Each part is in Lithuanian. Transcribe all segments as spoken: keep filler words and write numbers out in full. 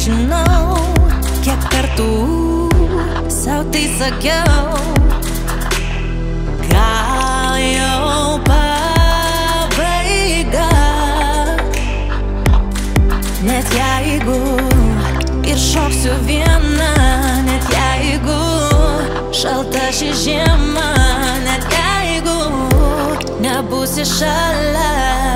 žinau, kiek kartų sau tai sakiau. Gal jau pabaiga, net jeigu ir šoksiu viena, net jeigu šalta ši žiema, net jeigu nebūsi šalia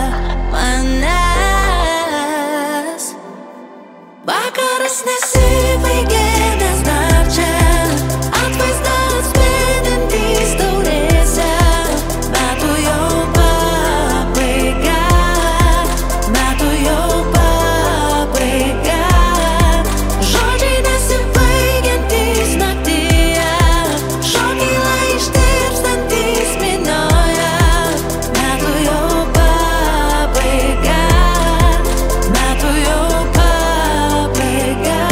manęs. Vakaras nesibaigė, nes dar čia atvaizdas spindintys taurėse. Metų jau pabaiga, metų jau pabaiga. Žodžiai nesibaigiantys naktyje, šokylą ištirpstantys minioje. Metų jau pabaiga, metų jau pabaiga.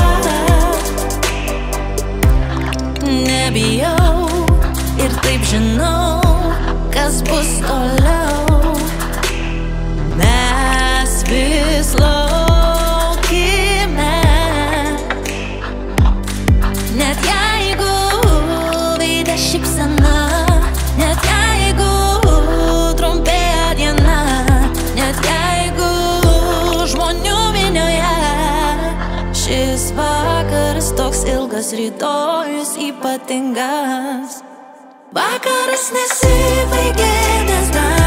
Nebijau ir taip žinau, kas bus toliau. Mes vis laukime, net jeigu veide šypsena, net jeigu trumpėja diena, net jeigu žmonių minioje. Šis vakaras toks ilgas, rytojus ypatingas. Vakaras nesibaigė, nes dar